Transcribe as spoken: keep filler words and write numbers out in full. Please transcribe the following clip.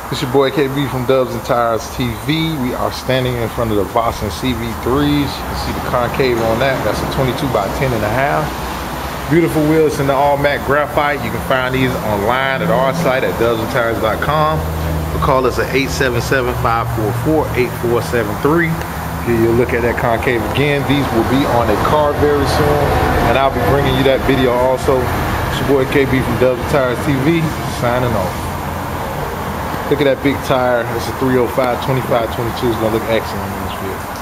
It's your boy K B from Dubs and Tires T V. We are standing in front of the Vossen C V threes. You can see the concave on that. That's a twenty-two by ten and a half. Beautiful wheels in the all matte graphite. You can find these online at our site at dubs and tires dot com. Or call us at eight seven seven, five four four, eight four seven three. Here you'll look at that concave again. These will be on a car very soon, and I'll be bringing you that video also. It's your boy K B from Dubs and Tires T V, signing off. Look at that big tire. It's a three oh five, twenty-five, twenty-two. It's gonna look excellent in this field.